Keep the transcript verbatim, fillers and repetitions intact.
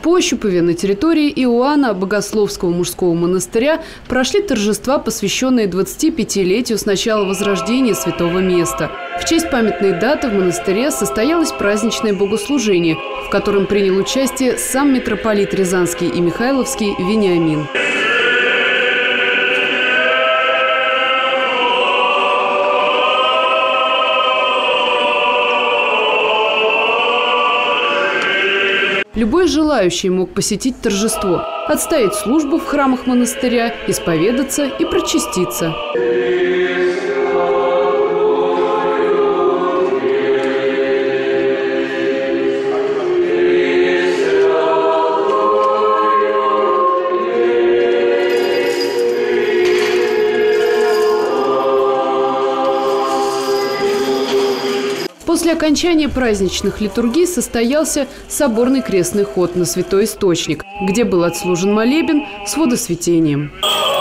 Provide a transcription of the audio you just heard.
Ощупове на территории Иоанна Богословского мужского монастыря прошли торжества, посвященные двадцатипятилетию с начала возрождения святого места. В честь памятной даты в монастыре состоялось праздничное богослужение, в котором принял участие сам митрополит Рязанский и Михайловский Вениамин. Любой желающий мог посетить торжество, отстоять службу в храмах монастыря, исповедаться и причаститься. После окончания праздничных литургий состоялся соборный крестный ход на Святой Источник, где был отслужен молебен с водосвятением.